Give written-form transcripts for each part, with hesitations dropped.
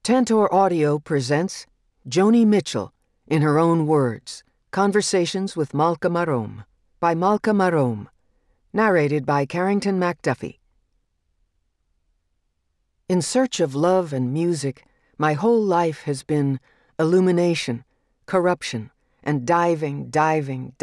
Tantor Audio presents Joni Mitchell, in her own words, Conversations with Malka Marom, by Malka Marom, narrated by Carrington MacDuffie. In search of love and music, my whole life has been illumination, corruption, and diving down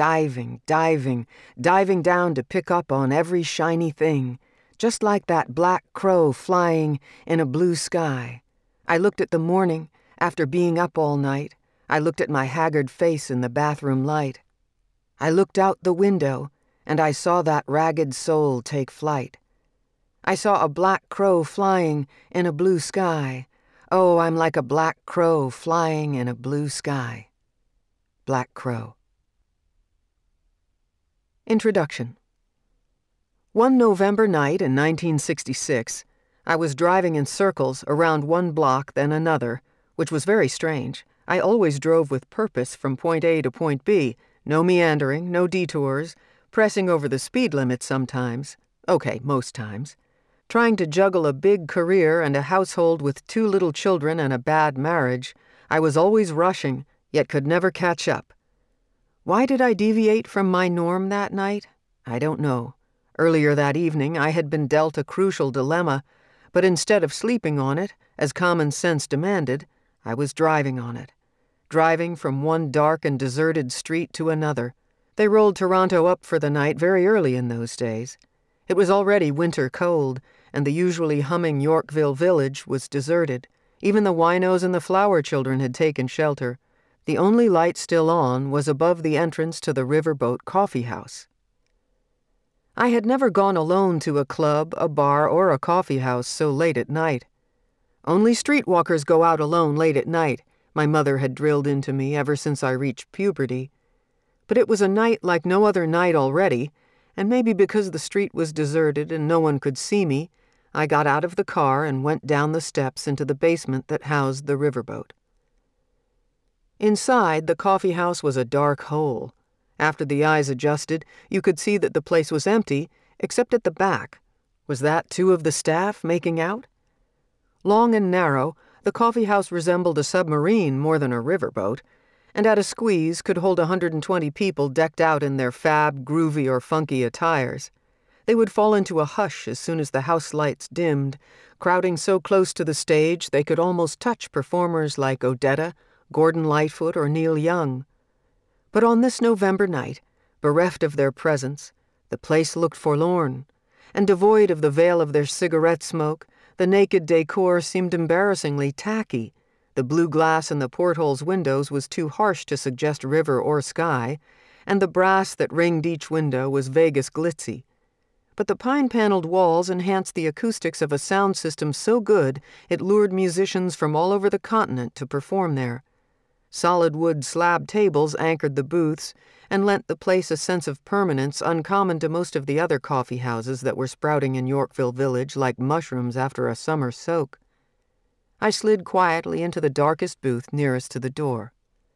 to pick up on every shiny thing, just like that black crow flying in a blue sky. I looked at the morning, after being up all night. I looked at my haggard face in the bathroom light. I looked out the window, and I saw that ragged soul take flight. I saw a black crow flying in a blue sky. Oh, I'm like a black crow flying in a blue sky. Black Crow. Introduction. One November night in 1966, I was driving in circles around one block then another, which was very strange. I always drove with purpose from point A to point B, no meandering, no detours, pressing over the speed limit sometimes, most times, trying to juggle a big career and a household with 2 little children and a bad marriage. I was always rushing, yet could never catch up. Why did I deviate from my norm that night? I don't know. Earlier that evening, I had been dealt a crucial dilemma, but instead of sleeping on it, as common sense demanded, I was driving on it. Driving from one dark and deserted street to another. They rolled Toronto up for the night very early in those days. It was already winter cold, and the usually humming Yorkville village was deserted. Even the winos and the flower children had taken shelter. The only light still on was above the entrance to the riverboat coffeehouse. I had never gone alone to a club, a bar, or a coffeehouse so late at night. Only streetwalkers go out alone late at night, my mother had drilled into me ever since I reached puberty. But it was a night like no other night already, and maybe because the street was deserted and no one could see me, I got out of the car and went down the steps into the basement that housed the riverboat. Inside, the coffeehouse was a dark hole. After the eyes adjusted, you could see that the place was empty, except at the back. Was that 2 of the staff making out? Long and narrow, the coffeehouse resembled a submarine more than a riverboat, and at a squeeze could hold 120 people decked out in their fab, groovy, or funky attires. They would fall into a hush as soon as the house lights dimmed, crowding so close to the stage they could almost touch performers like Odetta, Gordon Lightfoot, or Neil Young. But on this November night, bereft of their presence, the place looked forlorn, and devoid of the veil of their cigarette smoke, the naked decor seemed embarrassingly tacky. The blue glass in the porthole's windows was too harsh to suggest river or sky, and the brass that ringed each window was Vegas glitzy. But the pine-paneled walls enhanced the acoustics of a sound system so good it lured musicians from all over the continent to perform there. Solid wood slab tables anchored the booths and lent the place a sense of permanence uncommon to most of the other coffee houses that were sprouting in Yorkville village like mushrooms after a summer soak. I slid quietly into the darkest booth nearest to the door.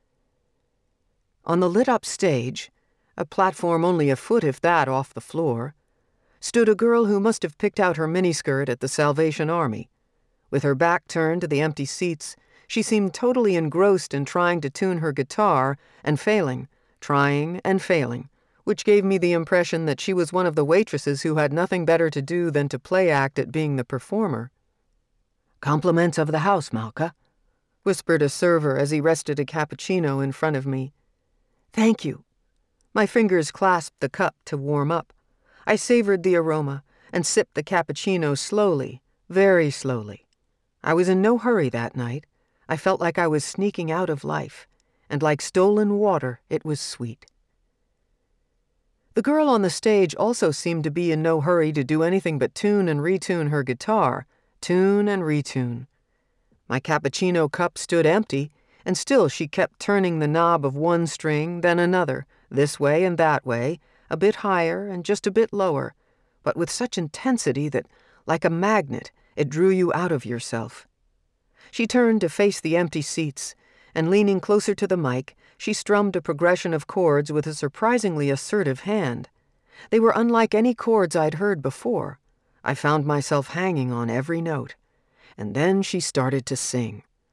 On the lit-up stage, a platform only a foot if that off the floor, stood a girl who must have picked out her miniskirt at the Salvation Army. With her back turned to the empty seats, she seemed totally engrossed in trying to tune her guitar and failing, trying and failing, which gave me the impression that she was one of the waitresses who had nothing better to do than to play act at being the performer. "Compliments of the house, Malka," whispered a server as he rested a cappuccino in front of me. "Thank you." My fingers clasped the cup to warm up. I savored the aroma and sipped the cappuccino slowly, very slowly. I was in no hurry that night. I felt like I was sneaking out of life, and like stolen water, it was sweet. The girl on the stage also seemed to be in no hurry to do anything but tune and retune her guitar, tune and retune. My cappuccino cup stood empty, and still she kept turning the knob of one string, then another, this way and that way, a bit higher and just a bit lower, but with such intensity that, like a magnet, it drew you out of yourself. She turned to face the empty seats, and leaning closer to the mic, she strummed a progression of chords with a surprisingly assertive hand. They were unlike any chords I'd heard before. I found myself hanging on every note. And then she started to sing.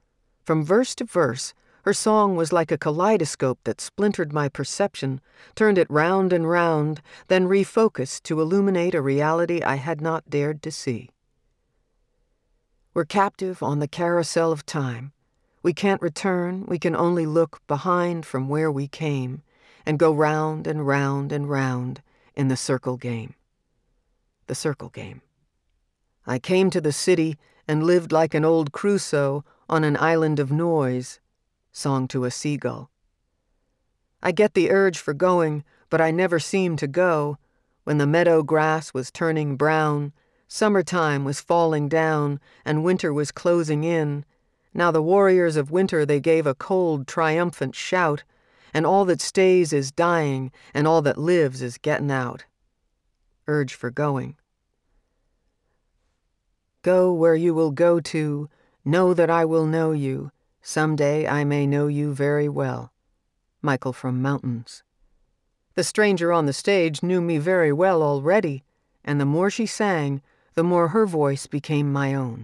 From verse to verse, her song was like a kaleidoscope that splintered my perception, turned it round and round, then refocused to illuminate a reality I had not dared to see. We're captive on the carousel of time. We can't return, we can only look behind from where we came and go round and round and round in the circle game. The circle game. I came to the city and lived like an old Crusoe on an island of noise, song to a seagull. I get the urge for going, but I never seem to go. When the meadow grass was turning brown, summertime was falling down, and winter was closing in. Now the warriors of winter, they gave a cold, triumphant shout, and all that stays is dying, and all that lives is getting out. Urge for going. Go where you will go to, know that I will know you. Someday I may know you very well. Michael from Mountains. The stranger on the stage knew me very well already, and the more she sang, the more her voice became my own.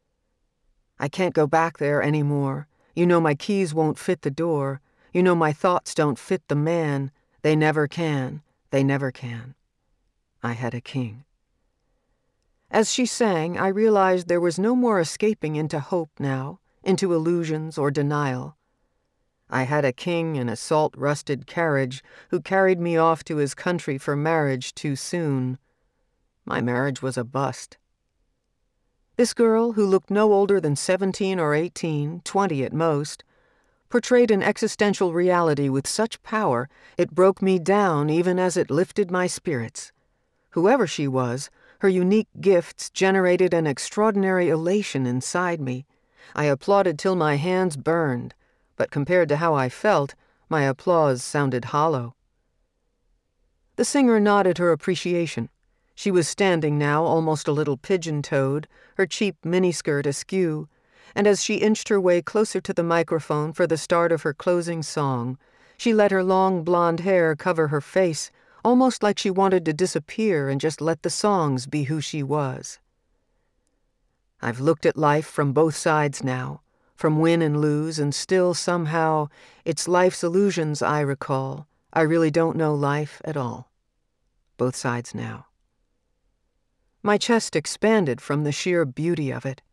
I can't go back there any more. You know my keys won't fit the door. You know my thoughts don't fit the man. They never can. They never can. I had a king. As she sang, I realized there was no more escaping into hope now, into illusions or denial. I had a king in a salt-rusted carriage who carried me off to his country for marriage too soon. My marriage was a bust. This girl, who looked no older than 17 or 18, 20 at most, portrayed an existential reality with such power it broke me down even as it lifted my spirits. Whoever she was, her unique gifts generated an extraordinary elation inside me. I applauded till my hands burned, but compared to how I felt, my applause sounded hollow. The singer nodded her appreciation. She was standing now, almost a little pigeon-toed, her cheap miniskirt askew, and as she inched her way closer to the microphone for the start of her closing song, she let her long blonde hair cover her face, almost like she wanted to disappear and just let the songs be who she was. I've looked at life from both sides now, from win and lose, and still somehow it's life's illusions I recall. I really don't know life at all. Both sides now. My chest expanded from the sheer beauty of it.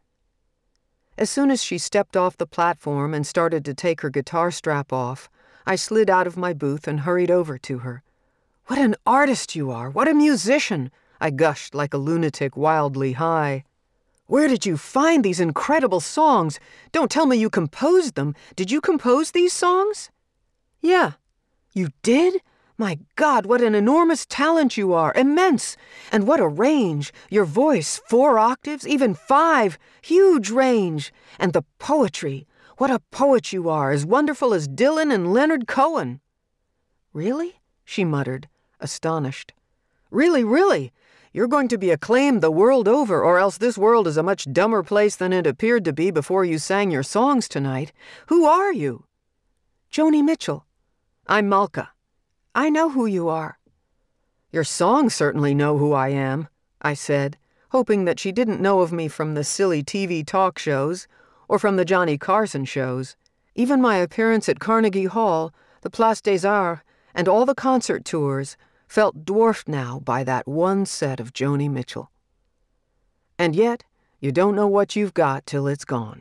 As soon as she stepped off the platform and started to take her guitar strap off, I slid out of my booth and hurried over to her. "What an artist you are! What a musician!" I gushed like a lunatic wildly high. "Where did you find these incredible songs? Don't tell me you composed them. Did you compose these songs?" "Yeah." "You did? My God, what an enormous talent you are! Immense! And what a range! Your voice, 4 octaves, even 5! Huge range! And the poetry! What a poet you are, as wonderful as Dylan and Leonard Cohen!" "Really?" she muttered, astonished. "Really, really! You're going to be acclaimed the world over, or else this world is a much dumber place than it appeared to be before you sang your songs tonight. Who are you?" "Joni Mitchell." "I'm Malka." "I know who you are." "Your songs certainly know who I am," I said, hoping that she didn't know of me from the silly TV talk shows or from the Johnny Carson shows. Even my appearance at Carnegie Hall, the Place des Arts, and all the concert tours felt dwarfed now by that one set of Joni Mitchell. And yet, you don't know what you've got till it's gone.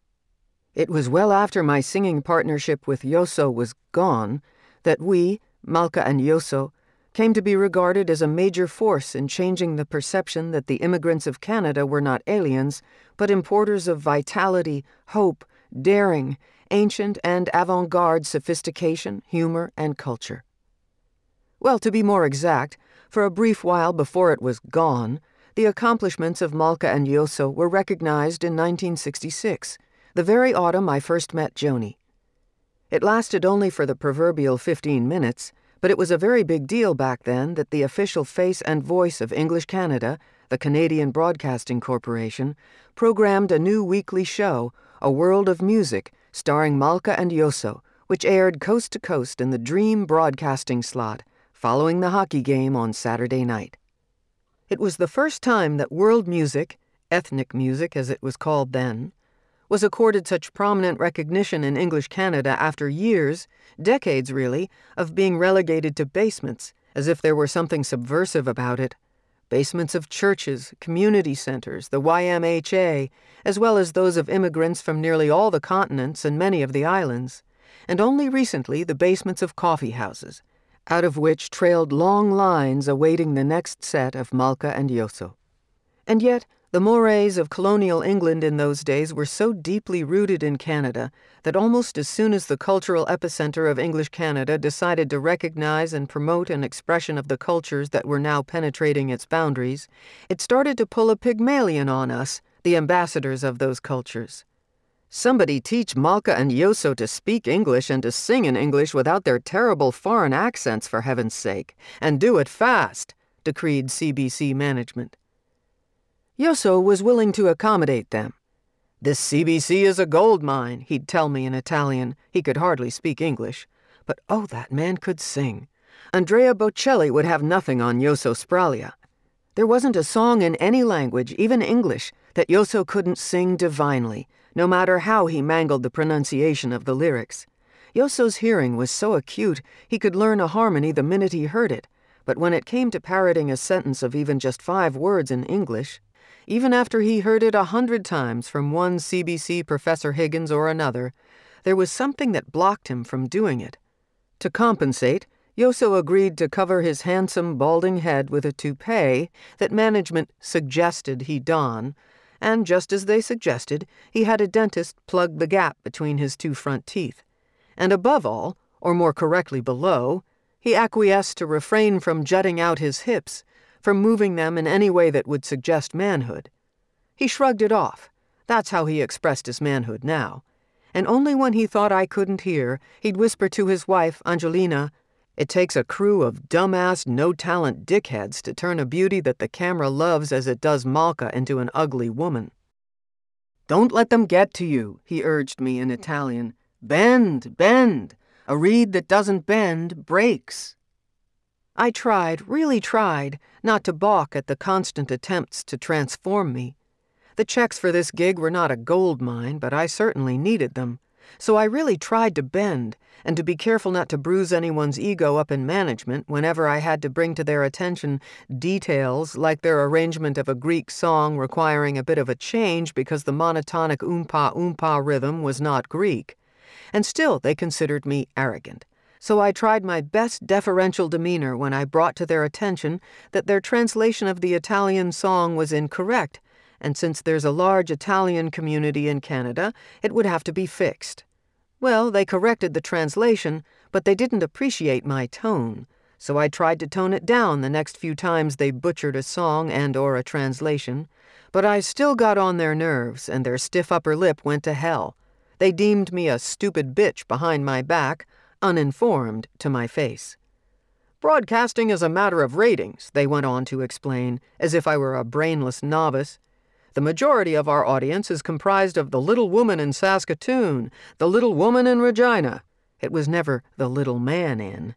It was well after my singing partnership with Yosso was gone that we, Malka and Yosso, came to be regarded as a major force in changing the perception that the immigrants of Canada were not aliens, but importers of vitality, hope, daring, ancient and avant-garde sophistication, humor, and culture. Well, to be more exact, for a brief while before it was gone, the accomplishments of Malka and Yosso were recognized in 1966, the very autumn I first met Joni. It lasted only for the proverbial 15 minutes, but it was a very big deal back then that the official face and voice of English Canada, the Canadian Broadcasting Corporation, programmed a new weekly show, A World of Music, starring Malka and Yosso, which aired coast to coast in the Dream broadcasting slot, following the hockey game on Saturday night. It was the first time that world music, ethnic music as it was called then, was accorded such prominent recognition in English Canada after years, decades really, of being relegated to basements, as if there were something subversive about it. Basements of churches, community centers, the YMHA, as well as those of immigrants from nearly all the continents and many of the islands, and only recently the basements of coffeehouses, out of which trailed long lines awaiting the next set of Malka and Yoso. And yet, the mores of colonial England in those days were so deeply rooted in Canada that almost as soon as the cultural epicenter of English Canada decided to recognize and promote an expression of the cultures that were now penetrating its boundaries, it started to pull a Pygmalion on us, the ambassadors of those cultures. "Somebody teach Malka and Yoso to speak English and to sing in English without their terrible foreign accents, for heaven's sake, and do it fast," decreed CBC management. Yoso was willing to accommodate them. "This CBC is a gold mine," he'd tell me in Italian. He could hardly speak English. But oh, that man could sing. Andrea Bocelli would have nothing on Yoso Spralia. There wasn't a song in any language, even English, that Yoso couldn't sing divinely, no matter how he mangled the pronunciation of the lyrics. Yoso's hearing was so acute he could learn a harmony the minute he heard it, but when it came to parroting a sentence of even just 5 words in English, even after he heard it 100 times from one CBC Professor Higgins or another, there was something that blocked him from doing it. To compensate, Yoso agreed to cover his handsome, balding head with a toupee that management suggested he don, and just as they suggested, he had a dentist plug the gap between his 2 front teeth. And above all, or more correctly below, he acquiesced to refrain from jutting out his hips, from moving them in any way that would suggest manhood. He shrugged it off. That's how he expressed his manhood now. And only when he thought I couldn't hear, he'd whisper to his wife, Angelina, "It takes a crew of dumbass, no-talent dickheads to turn a beauty that the camera loves as it does Malka into an ugly woman." "Don't let them get to you," he urged me in Italian. "Bend, bend. A reed that doesn't bend breaks." I tried, really tried, not to balk at the constant attempts to transform me. The checks for this gig were not a gold mine, but I certainly needed them. So I really tried to bend, and to be careful not to bruise anyone's ego up in management whenever I had to bring to their attention details like their arrangement of a Greek song requiring a bit of a change because the monotonic oompa-oompa rhythm was not Greek. And still they considered me arrogant. So I tried my best deferential demeanor when I brought to their attention that their translation of the Italian song was incorrect, and since there's a large Italian community in Canada, it would have to be fixed. Well, they corrected the translation, but they didn't appreciate my tone, so I tried to tone it down the next few times they butchered a song and/or a translation, but I still got on their nerves, and their stiff upper lip went to hell. They deemed me a stupid bitch behind my back, uninformed to my face. "Broadcasting is a matter of ratings," they went on to explain, as if I were a brainless novice. "The majority of our audience is comprised of the little woman in Saskatoon, the little woman in Regina." It was never the little man in.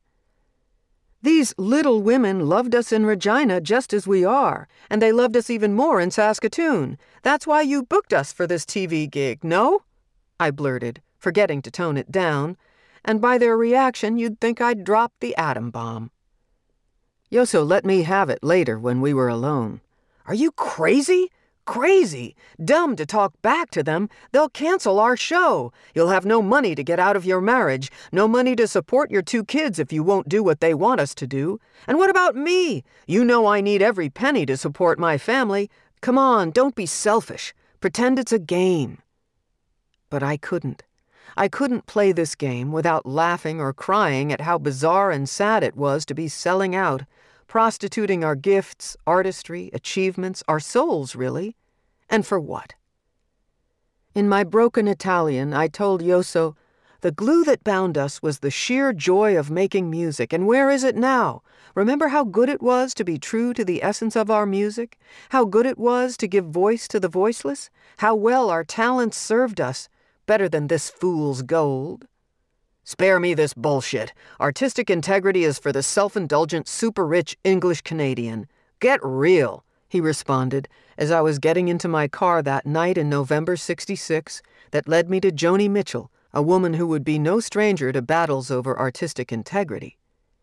"These little women loved us in Regina just as we are, and they loved us even more in Saskatoon. That's why you booked us for this TV gig, no?" I blurted, forgetting to tone it down, and by their reaction you'd think I'd dropped the atom bomb. Yoso let me have it later when we were alone. "Are you crazy? Crazy! Dumb to talk back to them. They'll cancel our show. You'll have no money to get out of your marriage, no money to support your 2 kids if you won't do what they want us to do. And what about me? You know I need every penny to support my family. Come on, don't be selfish. Pretend it's a game." But I couldn't. I couldn't play this game without laughing or crying at how bizarre and sad it was to be selling out, prostituting our gifts, artistry, achievements, our souls, really. And for what? In my broken Italian, I told Yoso, "The glue that bound us was the sheer joy of making music, and where is it now? Remember how good it was to be true to the essence of our music? How good it was to give voice to the voiceless? How well our talents served us? Better than this fool's gold." "Spare me this bullshit. Artistic integrity is for the self-indulgent, super-rich English Canadian. Get real. he responded as I was getting into my car that night in November '66 that led me to Joni Mitchell, a woman who would be no stranger to battles over artistic integrity.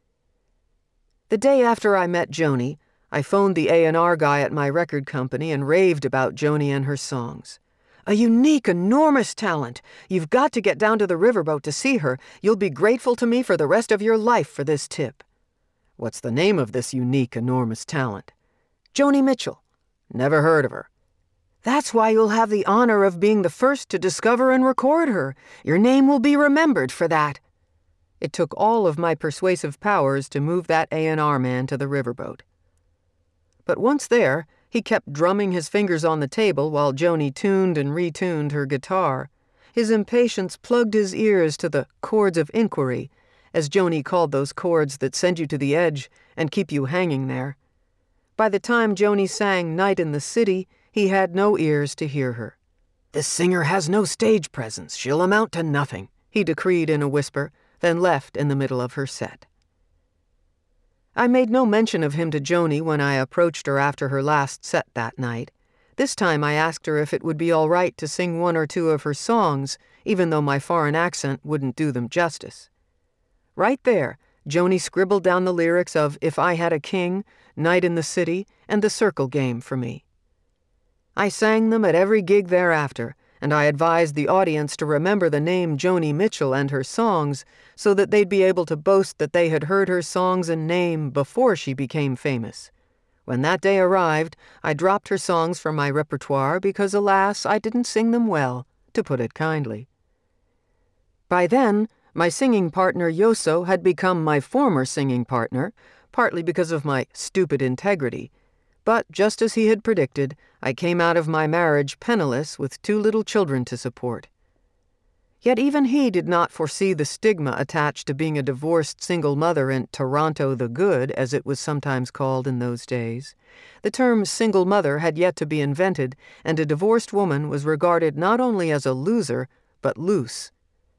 The day after I met Joni, I phoned the A&R guy at my record company and raved about Joni and her songs. "A unique, enormous talent. You've got to get down to the riverboat to see her. You'll be grateful to me for the rest of your life for this tip." "What's the name of this unique, enormous talent?" "Joni Mitchell." "Never heard of her." "That's why you'll have the honor of being the first to discover and record her. Your name will be remembered for that." It took all of my persuasive powers to move that A&R man to the riverboat. But once there, he kept drumming his fingers on the table while Joni tuned and retuned her guitar. His impatience plugged his ears to the chords of inquiry, as Joni called those chords that send you to the edge and keep you hanging there. By the time Joni sang Night in the City, he had no ears to hear her. "This singer has no stage presence. She'll amount to nothing," he decreed in a whisper, then left in the middle of her set. I made no mention of him to Joni when I approached her after her last set that night. This time I asked her if it would be all right to sing one or two of her songs, even though my foreign accent wouldn't do them justice. Right there, Joni scribbled down the lyrics of If I Had a King, Night in the City, and The Circle Game for me. I sang them at every gig thereafter, and I advised the audience to remember the name Joni Mitchell and her songs so that they'd be able to boast that they had heard her songs and name before she became famous. When that day arrived, I dropped her songs from my repertoire because, alas, I didn't sing them well, to put it kindly. By then, my singing partner Yoso had become my former singing partner, partly because of my stupid integrity. But just as he had predicted, I came out of my marriage penniless with 2 little children to support. Yet even he did not foresee the stigma attached to being a divorced single mother in Toronto the Good, as it was sometimes called in those days. The term single mother had yet to be invented, and a divorced woman was regarded not only as a loser, but loose.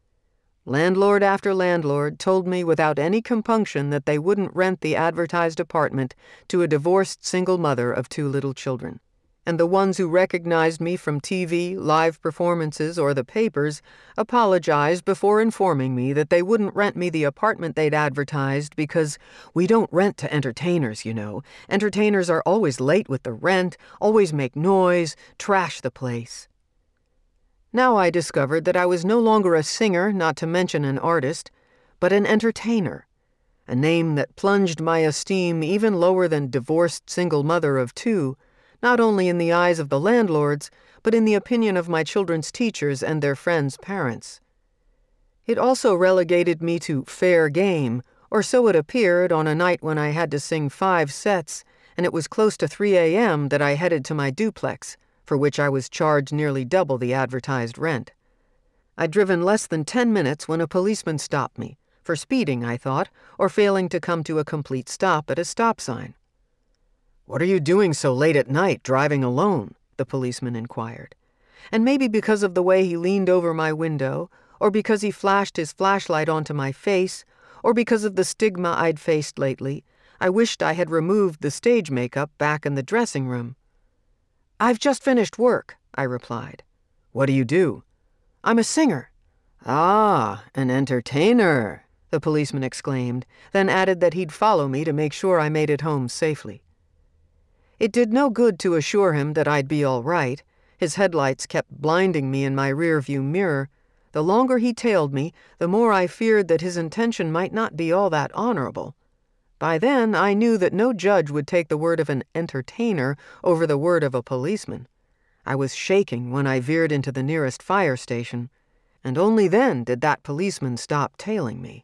Landlord after landlord told me without any compunction that they wouldn't rent the advertised apartment to a divorced single mother of 2 little children. And the ones who recognized me from TV, live performances, or the papers apologized before informing me that they wouldn't rent me the apartment they'd advertised because we don't rent to entertainers, you know. Entertainers are always late with the rent, always make noise, trash the place. Now I discovered that I was no longer a singer, not to mention an artist, but an entertainer, a name that plunged my esteem even lower than divorced single mother of 2, not only in the eyes of the landlords, but in the opinion of my children's teachers and their friends' parents. It also relegated me to fair game, or so it appeared on a night when I had to sing 5 sets, and it was close to 3 a.m. that I headed to my duplex, for which I was charged nearly double the advertised rent. I'd driven less than 10 minutes when a policeman stopped me, for speeding, I thought, or failing to come to a complete stop at a stop sign. "What are you doing so late at night, driving alone?" the policeman inquired. And maybe because of the way he leaned over my window, or because he flashed his flashlight onto my face, or because of the stigma I'd faced lately, I wished I had removed the stage makeup back in the dressing room. "I've just finished work," I replied. "What do you do?" "I'm a singer." "Ah, an entertainer," the policeman exclaimed, then added that he'd follow me to make sure I made it home safely. It did no good to assure him that I'd be all right. His headlights kept blinding me in my rearview mirror. The longer he tailed me, the more I feared that his intention might not be all that honorable. By then, I knew that no judge would take the word of an entertainer over the word of a policeman. I was shaking when I veered into the nearest fire station, and only then did that policeman stop tailing me.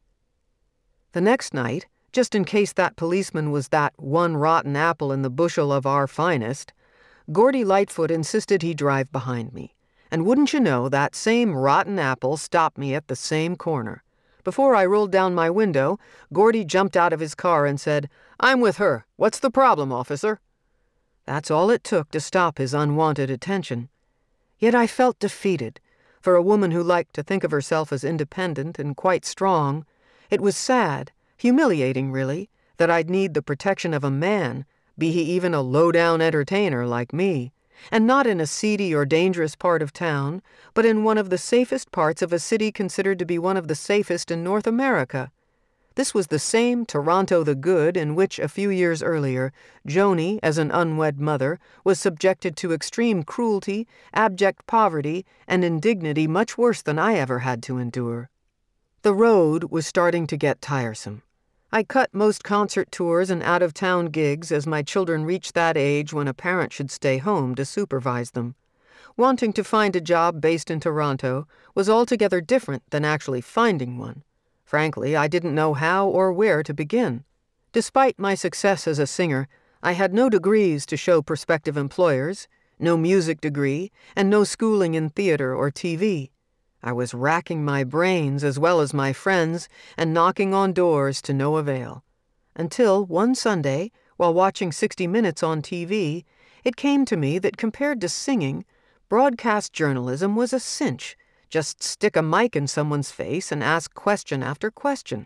The next night, just in case that policeman was that one rotten apple in the bushel of our finest, Gordy Lightfoot insisted he drive behind me. And wouldn't you know, that same rotten apple stopped me at the same corner. Before I rolled down my window, Gordy jumped out of his car and said, "I'm with her. What's the problem, officer?" That's all it took to stop his unwanted attention. Yet I felt defeated. For a woman who liked to think of herself as independent and quite strong, it was sad, humiliating really, that I'd need the protection of a man, be he even a low-down entertainer like me, and not in a seedy or dangerous part of town, but in one of the safest parts of a city considered to be one of the safest in North America. This was the same Toronto the Good in which, a few years earlier, Joni, as an unwed mother, was subjected to extreme cruelty, abject poverty, and indignity much worse than I ever had to endure. The road was starting to get tiresome. I cut most concert tours and out-of-town gigs as my children reached that age when a parent should stay home to supervise them. Wanting to find a job based in Toronto was altogether different than actually finding one. Frankly, I didn't know how or where to begin. Despite my success as a singer, I had no degrees to show prospective employers, no music degree, and no schooling in theater or TV. I was racking my brains as well as my friends and knocking on doors to no avail. Until one Sunday, while watching 60 Minutes on TV, it came to me that compared to singing, broadcast journalism was a cinch. Just stick a mic in someone's face and ask question after question.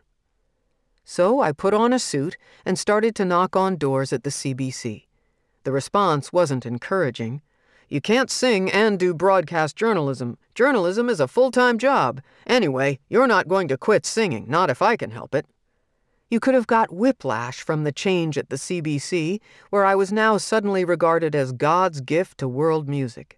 So I put on a suit and started to knock on doors at the CBC. The response wasn't encouraging. "You can't sing and do broadcast journalism. Journalism is a full-time job. Anyway, you're not going to quit singing, not if I can help it." You could have got whiplash from the change at the CBC, where I was now suddenly regarded as God's gift to world music.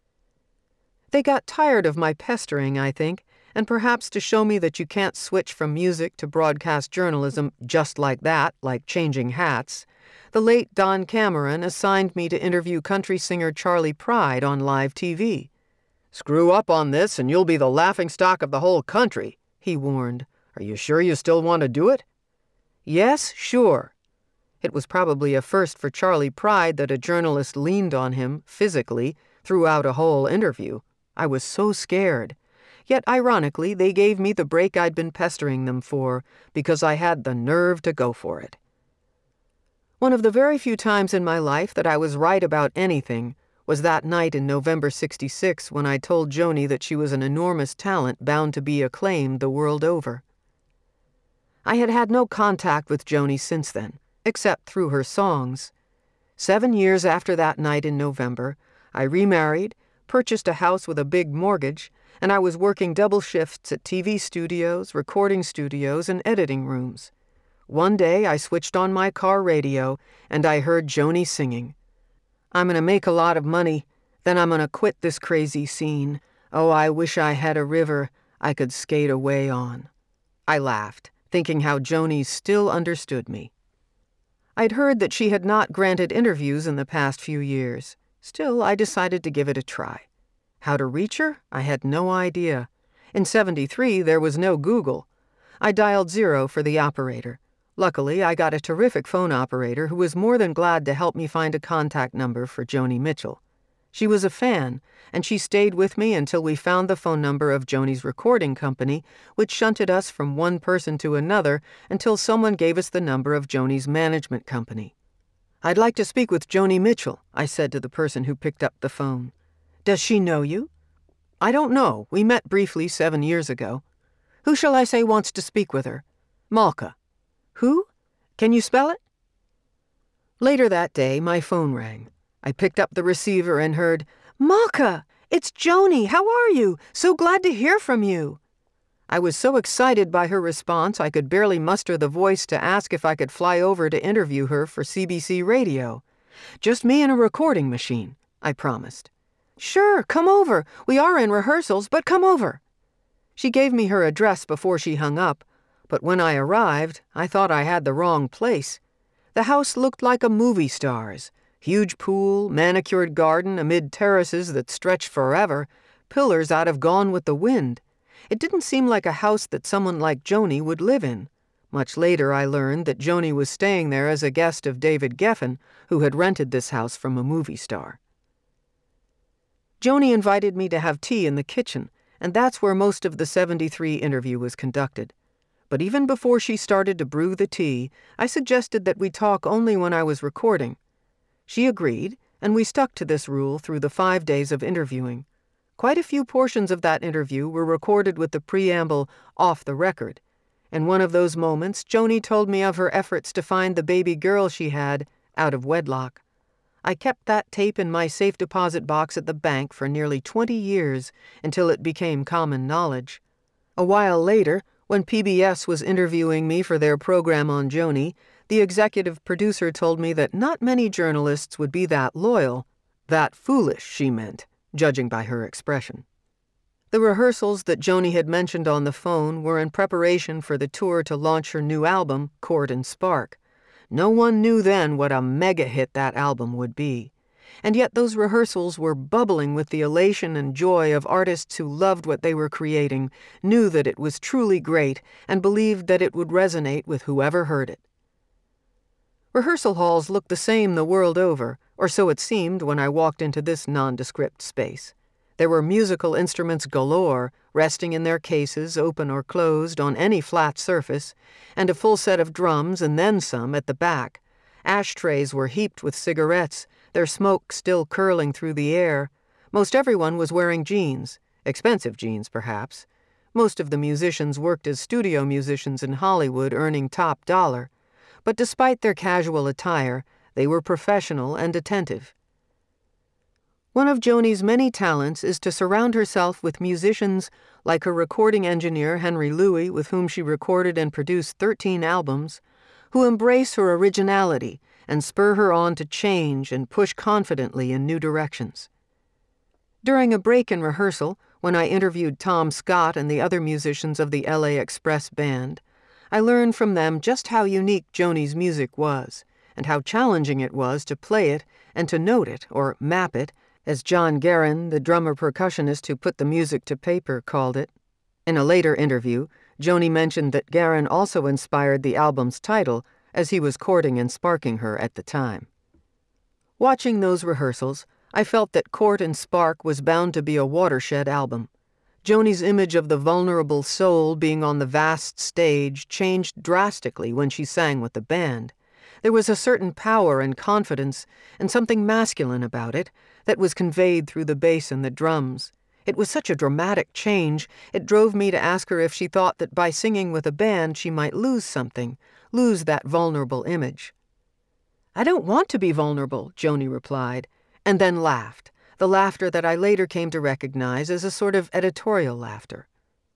They got tired of my pestering, I think, and perhaps to show me that you can't switch from music to broadcast journalism just like that, like changing hats, the late Don Cameron assigned me to interview country singer Charlie Pride on live TV. "Screw up on this and you'll be the laughingstock of the whole country," he warned. "Are you sure you still want to do it?" "Yes, sure." It was probably a first for Charlie Pride that a journalist leaned on him, physically, throughout a whole interview. I was so scared. Yet, ironically, they gave me the break I'd been pestering them for, because I had the nerve to go for it. One of the very few times in my life that I was right about anything was that night in November '66 when I told Joni that she was an enormous talent bound to be acclaimed the world over. I had had no contact with Joni since then, except through her songs. 7 years after that night in November, I remarried, purchased a house with a big mortgage, and I was working double shifts at TV studios, recording studios, and editing rooms. One day I switched on my car radio, and I heard Joni singing. "I'm going to make a lot of money, then I'm going to quit this crazy scene. Oh, I wish I had a river I could skate away on." I laughed, thinking how Joni still understood me. I'd heard that she had not granted interviews in the past few years. Still, I decided to give it a try. How to reach her? I had no idea. In '73, there was no Google. I dialed 0 for the operator. Luckily, I got a terrific phone operator who was more than glad to help me find a contact number for Joni Mitchell. She was a fan, and she stayed with me until we found the phone number of Joni's recording company, which shunted us from one person to another until someone gave us the number of Joni's management company. "I'd like to speak with Joni Mitchell," I said to the person who picked up the phone. "Does she know you?" "I don't know. We met briefly 7 years ago." "Who shall I say wants to speak with her?" "Malka." "Who? Can you spell it?" Later that day, my phone rang. I picked up the receiver and heard, "Malka, it's Joni. How are you? So glad to hear from you." I was so excited by her response I could barely muster the voice to ask if I could fly over to interview her for CBC Radio. "Just me and a recording machine," I promised. "Sure, come over. We are in rehearsals, but come over." She gave me her address before she hung up, but when I arrived, I thought I had the wrong place. The house looked like a movie star's. Huge pool, manicured garden amid terraces that stretched forever, pillars out of Gone with the Wind. It didn't seem like a house that someone like Joni would live in. Much later I learned that Joni was staying there as a guest of David Geffen, who had rented this house from a movie star. Joni invited me to have tea in the kitchen, and that's where most of the '73 interview was conducted. But even before she started to brew the tea, I suggested that we talk only when I was recording. She agreed, and we stuck to this rule through the 5 days of interviewing. Quite a few portions of that interview were recorded with the preamble, "off the record." In one of those moments, Joni told me of her efforts to find the baby girl she had, out of wedlock. I kept that tape in my safe deposit box at the bank for nearly 20 years until it became common knowledge. A while later, when PBS was interviewing me for their program on Joni, the executive producer told me that not many journalists would be that loyal. That foolish, she meant, judging by her expression. The rehearsals that Joni had mentioned on the phone were in preparation for the tour to launch her new album, Court and Spark. No one knew then what a mega hit that album would be. And yet those rehearsals were bubbling with the elation and joy of artists who loved what they were creating, knew that it was truly great, and believed that it would resonate with whoever heard it. Rehearsal halls looked the same the world over, or so it seemed when I walked into this nondescript space. There were musical instruments galore, resting in their cases, open or closed, on any flat surface, and a full set of drums and then some at the back. Ashtrays were heaped with cigarettes, their smoke still curling through the air. Most everyone was wearing jeans, expensive jeans perhaps. Most of the musicians worked as studio musicians in Hollywood, earning top dollar. But despite their casual attire, they were professional and attentive. One of Joni's many talents is to surround herself with musicians like her recording engineer Henry Louis, with whom she recorded and produced 13 albums, who embrace her originality and spur her on to change and push confidently in new directions. During a break in rehearsal, when I interviewed Tom Scott and the other musicians of the LA Express Band, I learned from them just how unique Joni's music was, and how challenging it was to play it and to note it, or map it, as John Guerin, the drummer-percussionist who put the music to paper, called it. In a later interview, Joni mentioned that Guerin also inspired the album's title, as he was courting and sparking her at the time. Watching those rehearsals, I felt that Court and Spark was bound to be a watershed album. Joni's image of the vulnerable soul being on the vast stage changed drastically when she sang with the band. There was a certain power and confidence, and something masculine about it, that was conveyed through the bass and the drums. It was such a dramatic change, it drove me to ask her if she thought that by singing with a band she might lose something, lose that vulnerable image. "I don't want to be vulnerable," Joni replied, and then laughed, the laughter that I later came to recognize as a sort of editorial laughter.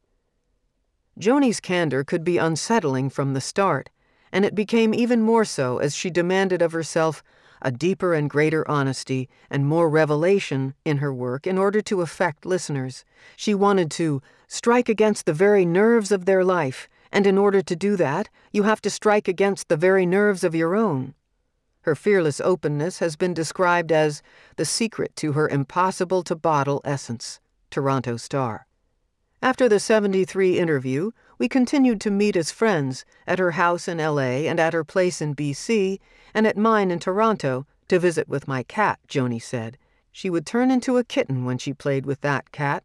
Joni's candor could be unsettling from the start, and it became even more so as she demanded of herself a deeper and greater honesty and more revelation in her work in order to affect listeners. She wanted to strike against the very nerves of their life, and in order to do that, you have to strike against the very nerves of your own. Her fearless openness has been described as the secret to her impossible-to-bottle essence. Toronto Star. After the 73 interview, we continued to meet as friends at her house in L.A. and at her place in B.C. and at mine in Toronto to visit with my cat, Joni said. She would turn into a kitten when she played with that cat.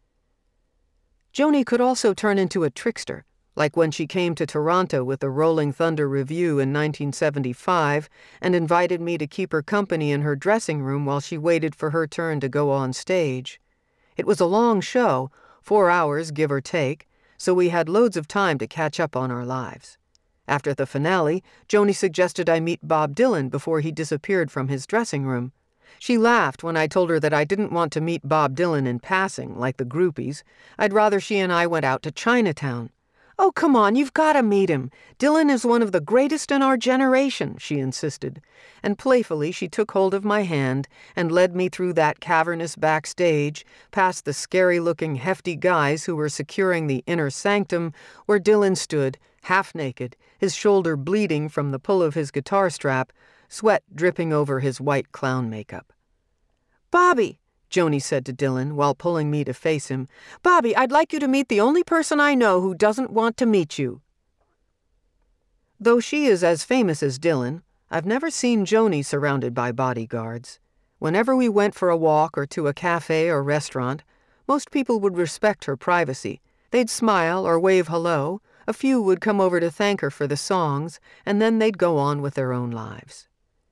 Joni could also turn into a trickster, like when she came to Toronto with the Rolling Thunder Review in 1975 and invited me to keep her company in her dressing room while she waited for her turn to go on stage. It was a long show, 4 hours, give or take, so we had loads of time to catch up on our lives. After the finale, Joni suggested I meet Bob Dylan before he disappeared from his dressing room. She laughed when I told her that I didn't want to meet Bob Dylan in passing, like the groupies. I'd rather she and I went out to Chinatown. "Oh, come on, you've got to meet him. Dylan is one of the greatest in our generation," she insisted. And playfully she took hold of my hand and led me through that cavernous backstage, past the scary-looking hefty guys who were securing the inner sanctum, where Dylan stood, half-naked, his shoulder bleeding from the pull of his guitar strap, sweat dripping over his white clown makeup. "Bobby," Joni said to Dylan while pulling me to face him, "Bobby, I'd like you to meet the only person I know who doesn't want to meet you." Though she is as famous as Dylan, I've never seen Joni surrounded by bodyguards. Whenever we went for a walk or to a cafe or restaurant, most people would respect her privacy. They'd smile or wave hello, a few would come over to thank her for the songs, and then they'd go on with their own lives.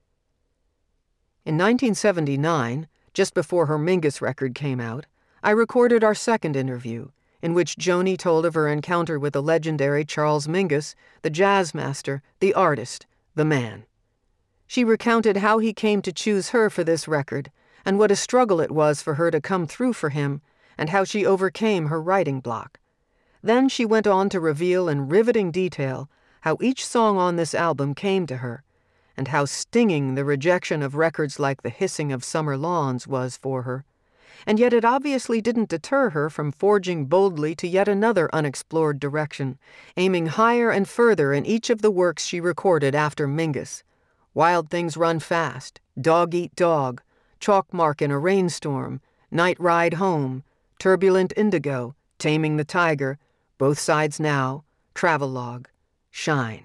In 1979, just before her Mingus record came out, I recorded our second interview, in which Joni told of her encounter with the legendary Charles Mingus, the jazz master, the artist, the man. She recounted how he came to choose her for this record, and what a struggle it was for her to come through for him, and how she overcame her writing block. Then she went on to reveal in riveting detail how each song on this album came to her, and how stinging the rejection of records like The Hissing of Summer Lawns was for her. And yet it obviously didn't deter her from forging boldly to yet another unexplored direction, aiming higher and further in each of the works she recorded after Mingus. Wild Things Run Fast, Dog Eat Dog, Chalk Mark in a Rainstorm, Night Ride Home, Turbulent Indigo, Taming the Tiger, Both Sides Now, Travelogue, Shine.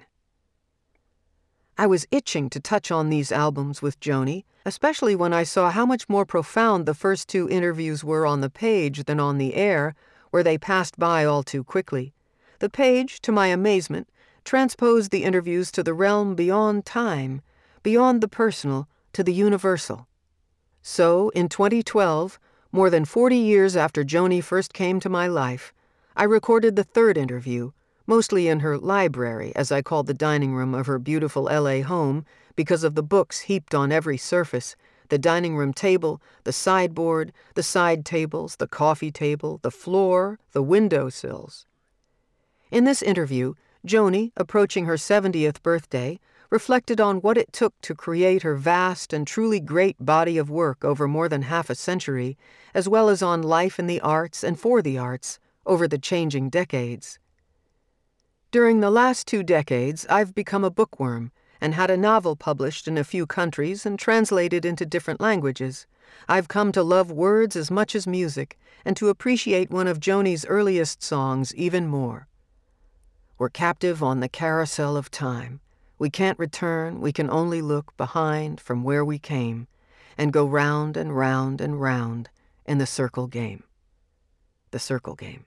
I was itching to touch on these albums with Joni, especially when I saw how much more profound the first two interviews were on the page than on the air, where they passed by all too quickly. The page, to my amazement, transposed the interviews to the realm beyond time, beyond the personal to the universal. So, in 2012, more than 40 years after Joni first came to my life, I recorded the third interview, mostly in her library, as I called the dining room of her beautiful L.A. home because of the books heaped on every surface, the dining room table, the sideboard, the side tables, the coffee table, the floor, the window sills. In this interview, Joni, approaching her 70th birthday, reflected on what it took to create her vast and truly great body of work over more than half a century, as well as on life in the arts and for the arts over the changing decades. During the last 2 decades, I've become a bookworm and had a novel published in a few countries and translated into different languages. I've come to love words as much as music and to appreciate one of Joni's earliest songs even more. We're captive on the carousel of time. We can't return, we can only look behind from where we came and go round and round and round in the circle game. The circle game.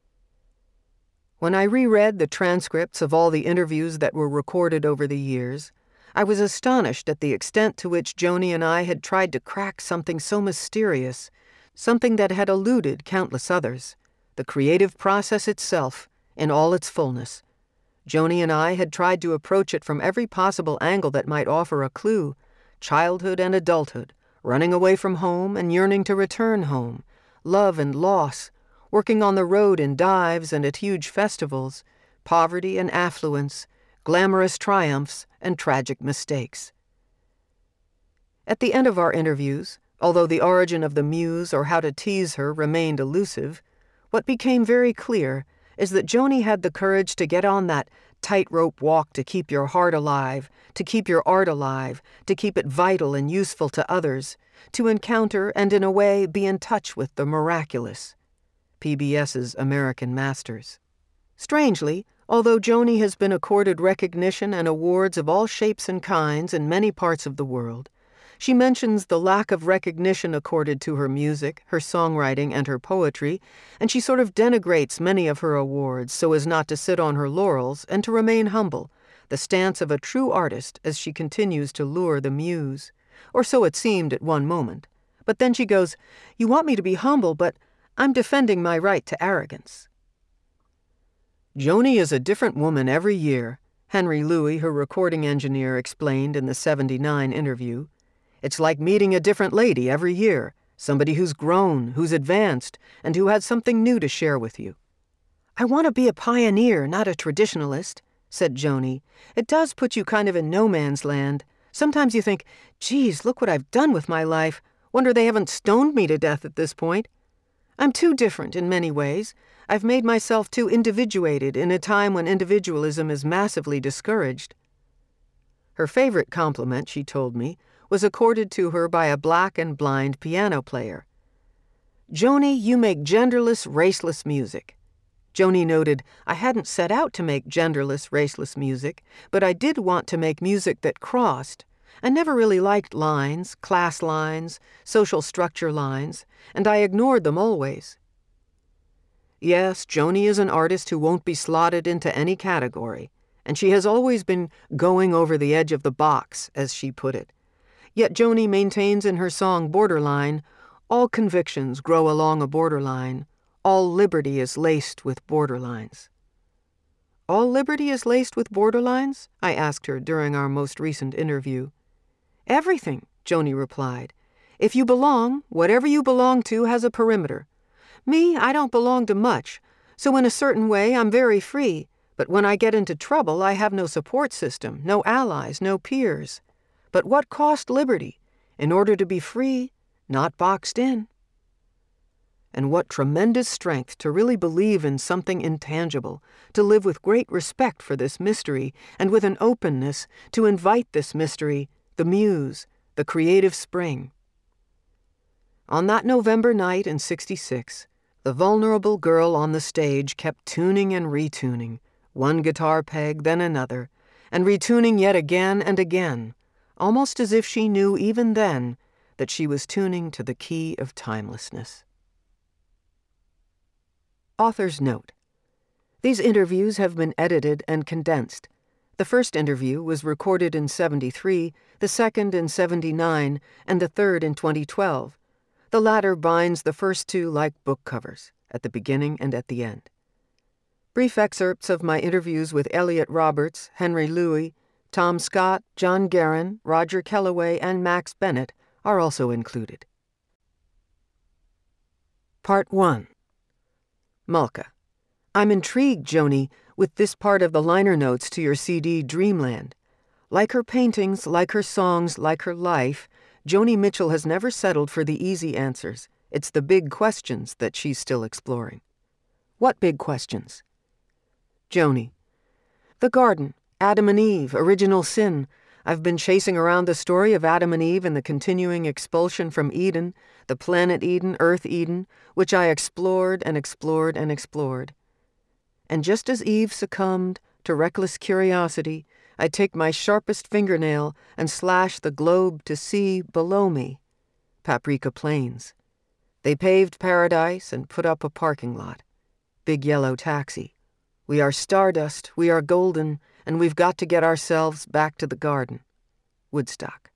When I reread the transcripts of all the interviews that were recorded over the years, I was astonished at the extent to which Joni and I had tried to crack something so mysterious, something that had eluded countless others, the creative process itself in all its fullness. Joni and I had tried to approach it from every possible angle that might offer a clue: childhood and adulthood, running away from home and yearning to return home, love and loss, working on the road in dives and at huge festivals, poverty and affluence, glamorous triumphs and tragic mistakes. At the end of our interviews, although the origin of the muse or how to tease her remained elusive, what became very clear is that Joni had the courage to get on that tightrope walk to keep your heart alive, to keep your art alive, to keep it vital and useful to others, to encounter and in a way be in touch with the miraculous. PBS's American Masters. Strangely, although Joni has been accorded recognition and awards of all shapes and kinds in many parts of the world, she mentions the lack of recognition accorded to her music, her songwriting, and her poetry, and she sort of denigrates many of her awards so as not to sit on her laurels and to remain humble, the stance of a true artist as she continues to lure the muse. Or so it seemed at one moment. But then she goes, "You want me to be humble, but I'm defending my right to arrogance." Joni is a different woman every year, Henry Louis, her recording engineer, explained in the '79 interview. It's like meeting a different lady every year, somebody who's grown, who's advanced, and who has something new to share with you. "I want to be a pioneer, not a traditionalist," said Joni. "It does put you kind of in no man's land. Sometimes you think, geez, look what I've done with my life. Wonder they haven't stoned me to death at this point. I'm too different in many ways. I've made myself too individuated in a time when individualism is massively discouraged." Her favorite compliment, she told me, was accorded to her by a black and blind piano player. "Joni, you make genderless, raceless music." Joni noted, "I hadn't set out to make genderless, raceless music, but I did want to make music that crossed. I never really liked lines, class lines, social structure lines, and I ignored them always." Yes, Joni is an artist who won't be slotted into any category, and she has always been going over the edge of the box, as she put it. Yet Joni maintains in her song Borderline, "All convictions grow along a borderline. All liberty is laced with borderlines." "All liberty is laced with borderlines?" I asked her during our most recent interview. Everything, Joni replied. If you belong, whatever you belong to has a perimeter. Me, I don't belong to much, so in a certain way I'm very free, but when I get into trouble I have no support system, no allies, no peers. But what cost liberty? In order to be free, not boxed in. And what tremendous strength to really believe in something intangible, to live with great respect for this mystery, and with an openness to invite this mystery, the muse, the creative spring. On that November night in '66, the vulnerable girl on the stage kept tuning and retuning, one guitar peg, then another, and retuning yet again and again, almost as if she knew even then that she was tuning to the key of timelessness. Author's note. These interviews have been edited and condensed. The first interview was recorded in '73, the second in '79, and the third in 2012. The latter binds the first two like book covers, at the beginning and at the end. Brief excerpts of my interviews with Elliot Roberts, Henry Louis, Tom Scott, John Guerin, Roger Kellaway, and Max Bennett are also included. Part 1. Malka. I'm intrigued, Joni, with this part of the liner notes to your CD Dreamland. Like her paintings, like her songs, like her life, Joni Mitchell has never settled for the easy answers. It's the big questions that she's still exploring. What big questions? Joni. The garden, Adam and Eve, original sin. I've been chasing around the story of Adam and Eve and the continuing expulsion from Eden, the planet Eden, Earth Eden, which I explored and explored and explored. And just as Eve succumbed to reckless curiosity, I take my sharpest fingernail and slash the globe to see below me, Paprika Plains. They paved paradise and put up a parking lot. Big yellow taxi. We are stardust, we are golden, and we've got to get ourselves back to the garden. Woodstock.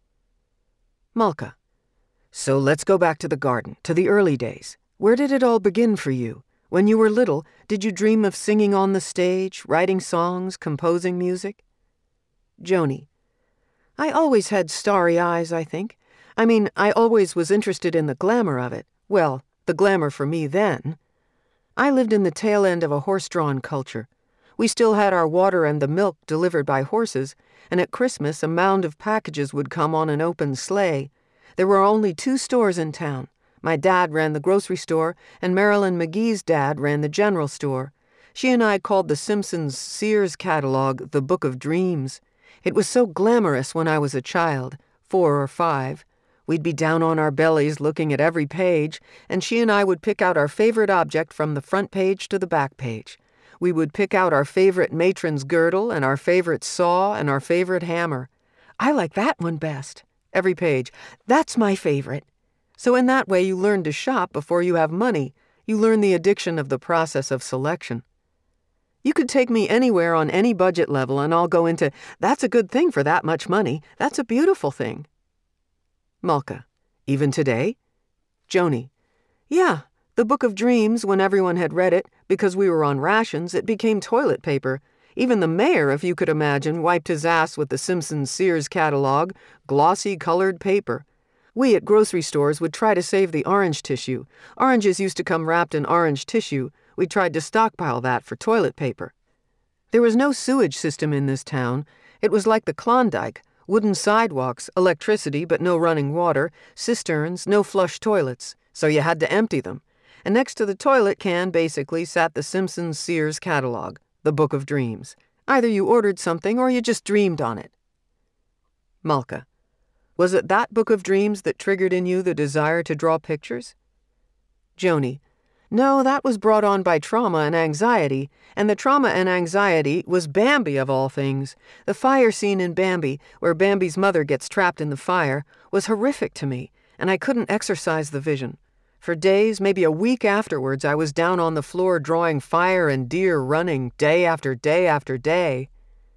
Malka. So let's go back to the garden, to the early days. Where did it all begin for you? When you were little, did you dream of singing on the stage, writing songs, composing music? Joni. I always had starry eyes, I think. I mean, I always was interested in the glamour of it. Well, the glamour for me then. I lived in the tail end of a horse-drawn culture. We still had our water and the milk delivered by horses, and at Christmas a mound of packages would come on an open sleigh. There were only 2 stores in town. My dad ran the grocery store, and Marilyn McGee's dad ran the general store. She and I called the Simpsons Sears catalog the Book of Dreams. It was so glamorous when I was a child, 4 or 5. We'd be down on our bellies looking at every page, and she and I would pick out our favorite object from the front page to the back page. We would pick out our favorite matron's girdle and our favorite saw and our favorite hammer. I like that one best. Every page. That's my favorite. So in that way you learn to shop before you have money. You learn the addiction of the process of selection. You could take me anywhere on any budget level and I'll go into, that's a good thing for that much money. That's a beautiful thing. Malka. Even today? Joni. Yeah, the Book of Dreams, when everyone had read it, because we were on rations, it became toilet paper. Even the mayor, if you could imagine, wiped his ass with the Simpsons Sears catalog, glossy colored paper. We at grocery stores would try to save the orange tissue. Oranges used to come wrapped in orange tissue. We tried to stockpile that for toilet paper. There was no sewage system in this town. It was like the Klondike. Wooden sidewalks, electricity but no running water, cisterns, no flush toilets. So you had to empty them. And next to the toilet can, basically, sat the Simpsons Sears catalog, the Book of Dreams. Either you ordered something or you just dreamed on it. Malka. Was it that Book of Dreams that triggered in you the desire to draw pictures? Joni. No, that was brought on by trauma and anxiety, and the trauma and anxiety was Bambi of all things. The fire scene in Bambi, where Bambi's mother gets trapped in the fire, was horrific to me, and I couldn't exercise the vision. For days, maybe a week afterwards, I was down on the floor drawing fire and deer running day after day after day.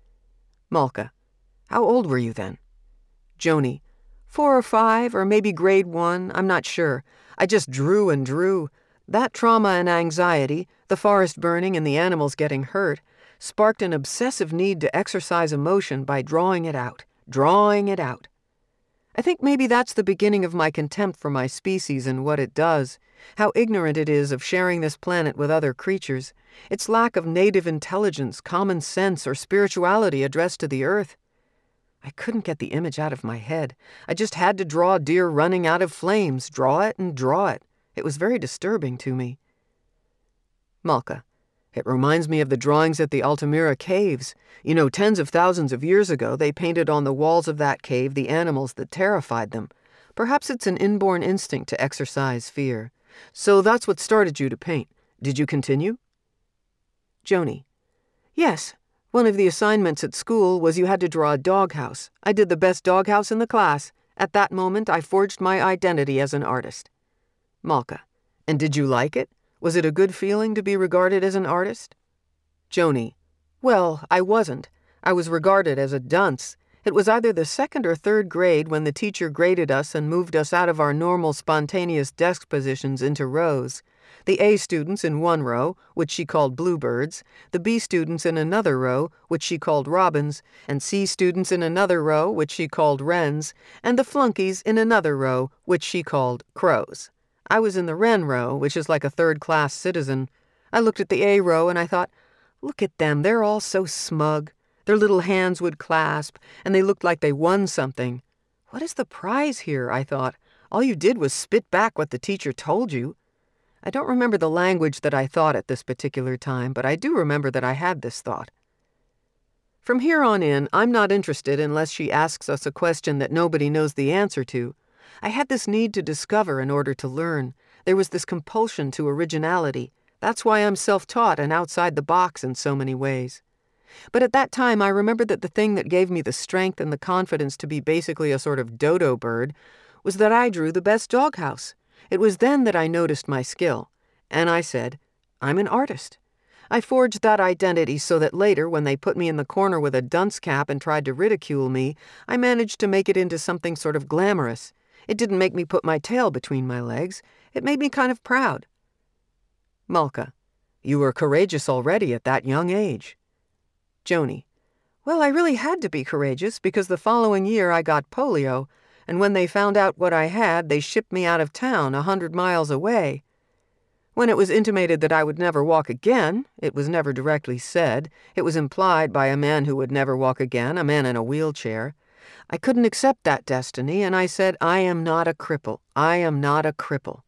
Malka. How old were you then? Joni. 4 or 5, or maybe grade 1, I'm not sure. I just drew and drew. That trauma and anxiety, the forest burning and the animals getting hurt, sparked an obsessive need to exercise emotion by drawing it out, drawing it out. I think maybe that's the beginning of my contempt for my species and what it does, how ignorant it is of sharing this planet with other creatures, its lack of native intelligence, common sense, or spirituality addressed to the earth. I couldn't get the image out of my head. I just had to draw a deer running out of flames, draw it and draw it. It was very disturbing to me. Malka. It reminds me of the drawings at the Altamira caves. You know, tens of thousands of years ago, they painted on the walls of that cave the animals that terrified them. Perhaps it's an inborn instinct to exercise fear. So that's what started you to paint. Did you continue? Joni. Yes. One of the assignments at school was you had to draw a doghouse. I did the best doghouse in the class. At that moment, I forged my identity as an artist. Malka. And did you like it? Was it a good feeling to be regarded as an artist? Joni. Well, I wasn't. I was regarded as a dunce. It was either the second or third grade when the teacher graded us and moved us out of our normal spontaneous desk positions into rows. The A students in one row, which she called bluebirds, the B students in another row, which she called robins, and C students in another row, which she called wrens, and the flunkies in another row, which she called crows. I was in the wren row, which is like a third-class citizen. I looked at the A row and I thought, look at them, they're all so smug. Their little hands would clasp, and they looked like they won something. What is the prize here, I thought. All you did was spit back what the teacher told you. I don't remember the language that I thought at this particular time, but I do remember that I had this thought. From here on in, I'm not interested unless she asks us a question that nobody knows the answer to. I had this need to discover in order to learn. There was this compulsion to originality. That's why I'm self-taught and outside the box in so many ways. But at that time, I remember that the thing that gave me the strength and the confidence to be basically a sort of dodo bird was that I drew the best doghouse. It was then that I noticed my skill. And I said, I'm an artist. I forged that identity so that later, when they put me in the corner with a dunce cap and tried to ridicule me, I managed to make it into something sort of glamorous. It didn't make me put my tail between my legs. It made me kind of proud. Malka. You were courageous already at that young age. Joni. Well, I really had to be courageous because the following year I got polio, and when they found out what I had, they shipped me out of town 100 miles away. When it was intimated that I would never walk again, it was never directly said, it was implied by a man who would never walk again, a man in a wheelchair. I couldn't accept that destiny, and I said, I am not a cripple. I am not a cripple.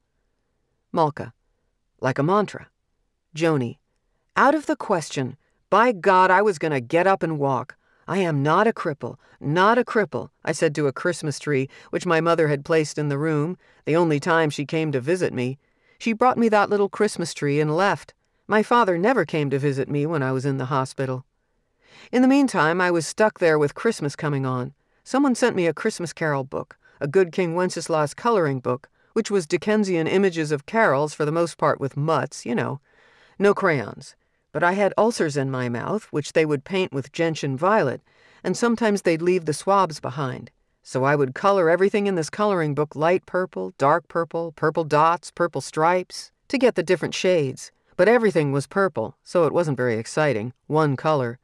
Malka. Like a mantra. Joni. Out of the question. By God, I was going to get up and walk. I am not a cripple, not a cripple, I said to a Christmas tree, which my mother had placed in the room, the only time she came to visit me. She brought me that little Christmas tree and left. My father never came to visit me when I was in the hospital. In the meantime, I was stuck there with Christmas coming on. Someone sent me a Christmas carol book, a good King Wenceslas coloring book, which was Dickensian images of carols, for the most part with mutts, you know. No crayons. But I had ulcers in my mouth, which they would paint with gentian violet, and sometimes they'd leave the swabs behind. So I would color everything in this coloring book light purple, dark purple, purple dots, purple stripes, to get the different shades. But everything was purple, so it wasn't very exciting, one color.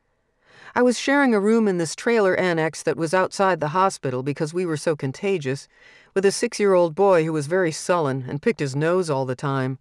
I was sharing a room in this trailer annex that was outside the hospital because we were so contagious, with a 6-year-old boy who was very sullen and picked his nose all the time.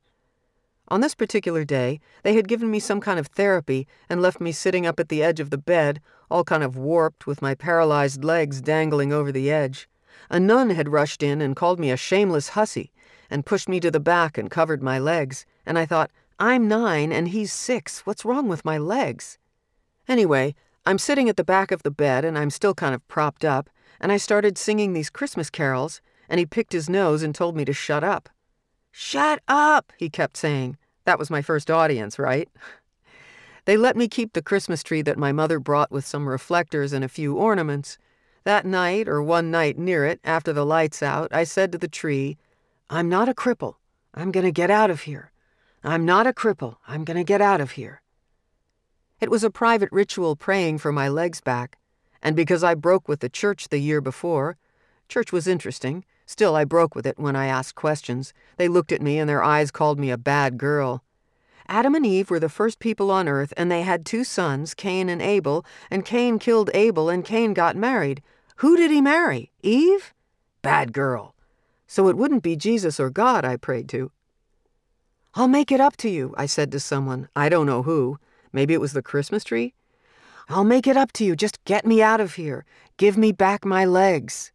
On this particular day, they had given me some kind of therapy and left me sitting up at the edge of the bed, all kind of warped with my paralyzed legs dangling over the edge. A nun had rushed in and called me a shameless hussy and pushed me to the back and covered my legs, and I thought, I'm 9 and he's 6. What's wrong with my legs? Anyway, I'm sitting at the back of the bed and I'm still kind of propped up, and I started singing these Christmas carols, and he picked his nose and told me to shut up. Shut up, he kept saying. That was my first audience, right? They let me keep the Christmas tree that my mother brought with some reflectors and a few ornaments. That night, or one night near it, after the lights out, I said to the tree, I'm not a cripple. I'm going to get out of here. I'm not a cripple. I'm going to get out of here. It was a private ritual praying for my legs back, and because I broke with the church the year before, church was interesting. Still, I broke with it when I asked questions. They looked at me and their eyes called me a bad girl. Adam and Eve were the first people on earth, and they had 2 sons, Cain and Abel, and Cain killed Abel, and Cain got married. Who did he marry? Eve? Bad girl. So it wouldn't be Jesus or God I prayed to. I'll make it up to you, I said to someone. I don't know who. Maybe it was the Christmas tree? I'll make it up to you. Just get me out of here. Give me back my legs.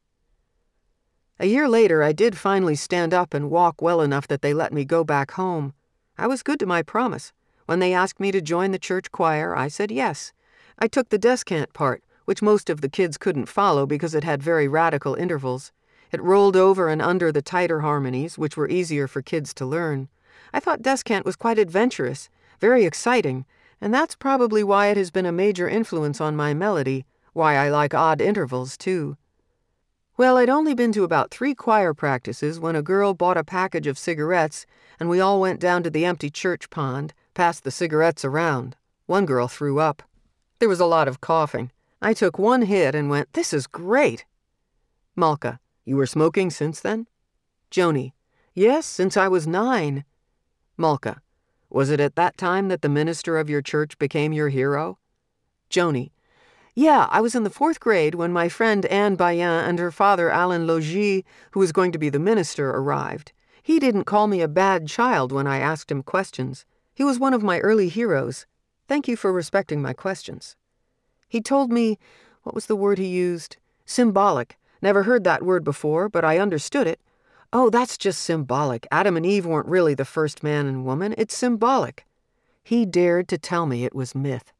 A year later, I did finally stand up and walk well enough that they let me go back home. I was good to my promise. When they asked me to join the church choir, I said yes. I took the descant part, which most of the kids couldn't follow because it had very radical intervals. It rolled over and under the tighter harmonies, which were easier for kids to learn. I thought descant was quite adventurous, very exciting, and that's probably why it has been a major influence on my melody, why I like odd intervals, too. Well, I'd only been to about 3 choir practices when a girl bought a package of cigarettes, and we all went down to the empty church pond, passed the cigarettes around. One girl threw up. There was a lot of coughing. I took one hit and went, "This is great." Malka, you were smoking since then? Joni, yes, since I was 9. Malka, was it at that time that the minister of your church became your hero? Joni, yeah, I was in the 4th grade when my friend Anne Bayen and her father Alain Logis, who was going to be the minister, arrived. He didn't call me a bad child when I asked him questions. He was one of my early heroes. Thank you for respecting my questions. He told me, what was the word he used? Symbolic. Never heard that word before, but I understood it. Oh, that's just symbolic. Adam and Eve weren't really the first man and woman. It's symbolic. He dared to tell me it was myth.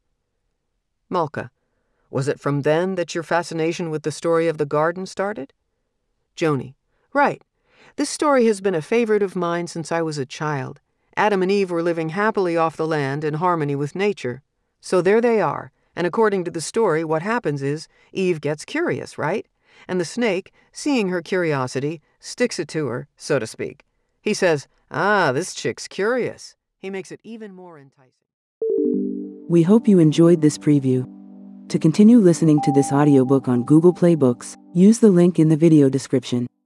Malka, was it from then that your fascination with the story of the garden started? Joni, right. This story has been a favorite of mine since I was a child. Adam and Eve were living happily off the land in harmony with nature. So there they are, and according to the story, what happens is Eve gets curious, right? And the snake, seeing her curiosity, sticks it to her, so to speak. He says, this chick's curious. He makes it even more enticing. We hope you enjoyed this preview. To continue listening to this audiobook on Google Play Books, use the link in the video description.